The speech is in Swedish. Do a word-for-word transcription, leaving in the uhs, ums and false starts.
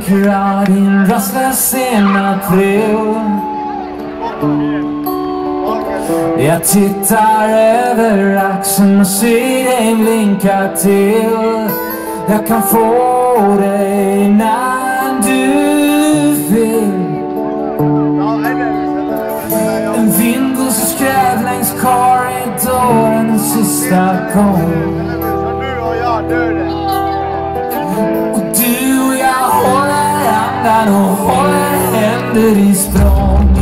tänker av din rastlösa april. Jag tittar över axeln och ser dig blinka till. Jag kan få dig när du vill. En vind går så skräv längs korridoren en sista gång. Och du och jag håller andan och håller händer i språng.